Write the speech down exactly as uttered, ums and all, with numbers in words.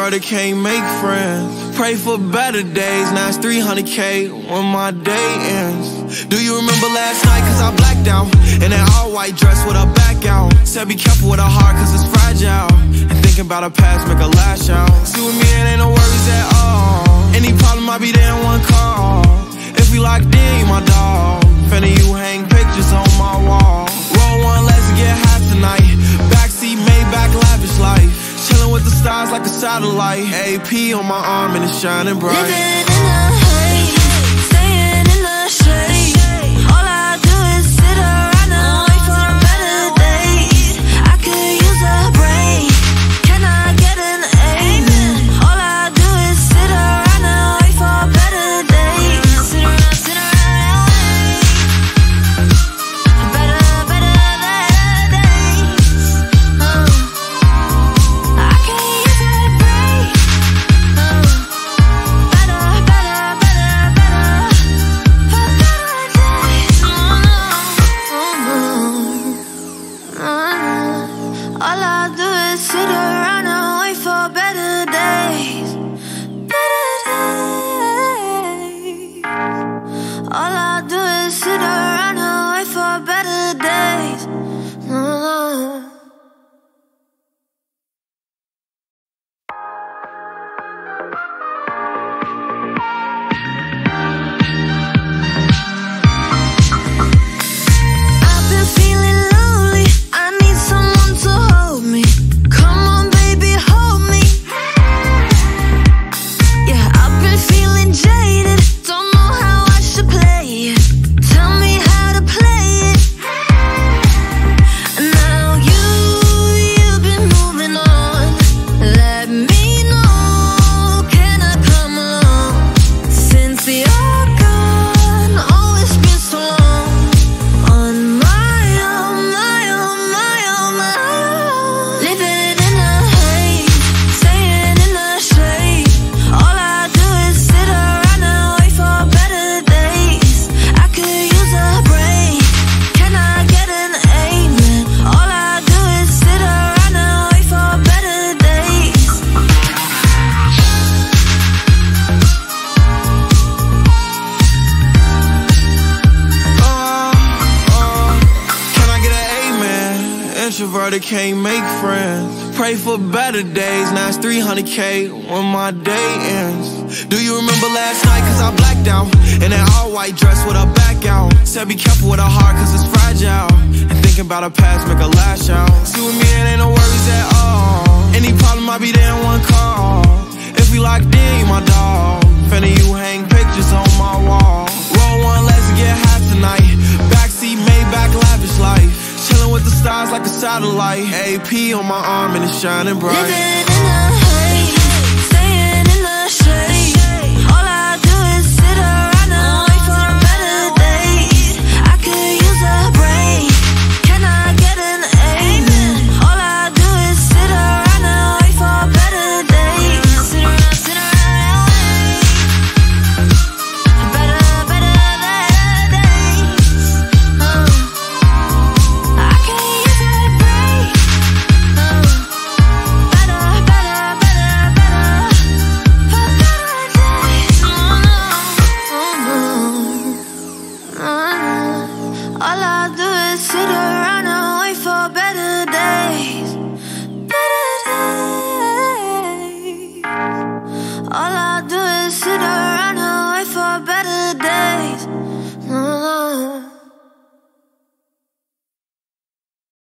Introverted can't make friends. Pray for better days, now it's three hundred K when my day ends. Do you remember last night, cause I blacked out in that all-white dress with her back out. Said be careful with her heart cause it's fragile, and thinking about her past make her lash out. See with me it ain't no worries at all. Any problem I be there in one call. If we locked in, you my dog. Finna you hang pictures on my wall. Roll one, let's get high tonight. Backseat, Maybach, lavish life. Chillin' with the stars like a satellite. A P on my arm and it's shining bright. Living in the haze, staying in the shade. All I do is sit around and wait for better days. I could use a break. Can I get an amen? All I do is sit around and wait for better days. Sit around, sit around and wait. Better, better, better days. Uh. I can use a break. Uh. Better, better, better, better. For better days. Uh, uh, uh. All I do is sit around and wait for better days. Better days. All I do is sit around and wait for better days. Uh. I've been feeling lonely. I need someone to hold me. Come on, baby, hold me. Yeah, I've been feeling jaded. Don't know how I should play it. Tell me how to play it. Now you, you've been moving on. Let me know, can I come along? Since you're gone, oh, it's been so long. On my own, my own, my own, my own. Living in the haze, staying in the shade. All I do is sit around and wait for better days. I could use a break. Can I get an amen? All I do is sit around and wait for better days. Uh, uh, can I get an amen? Introverted can't make friends. Pray for better days, now it's three hundred K when my day ends. Do you remember last night, cause I blacked out in that all-white dress with her back out. Said be careful with her heart cause it's fragile, and thinking about her past make her lash out. See with me it ain't no worries at all. Any problem I be there in one call. If we locked in, you my dog. Finna you hang pictures on my wall. Roll one, let's get high tonight. Backseat, Maybach, lavish life. Chillin' with the stars like a satellite. A P on my arm and it's shining bright. Living in the haze, staying in the shade. All I do is sit around and wait for better days. I could use a break. Can I get an amen? All I do is sit around and wait for better days. Sit around, sit around and wait. Better, better, better days. Uh. I can use a break. Uh. Better, better, better, better. For better days. Uh, uh, uh. All I do is sit around and wait for better days.